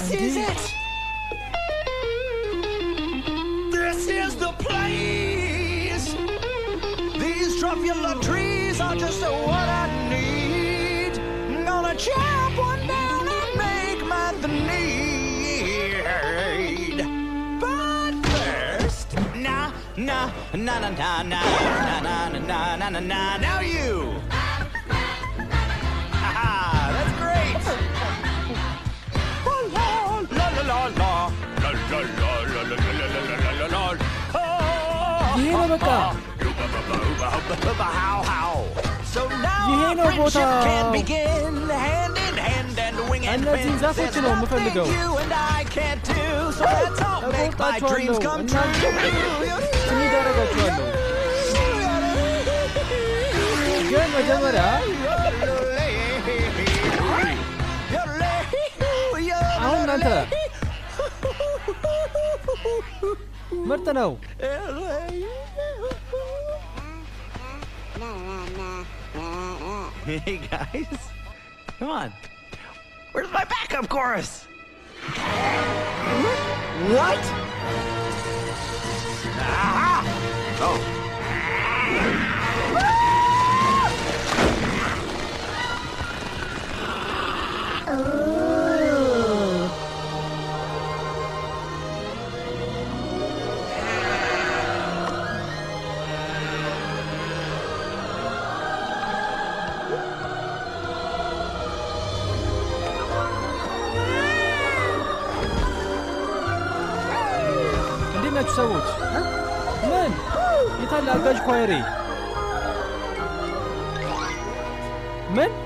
This is it. This is the place. These truffula trees are just what I need. I'm gonna chop one down and make my need. But first, now you. That's great. La la la la la la la la la la la. So now our friendship can begin, hand in hand and wing and fin. There's nothing you and I can't do, so let's all make my dreams come true. አሁን እናንተ ምርጥ ነው Hey guys, come on. Where's my backup chorus? What? Ah! Oh. ናችሁ ሰዎች ምን የታለ አጋዥ ኳየሬ ምን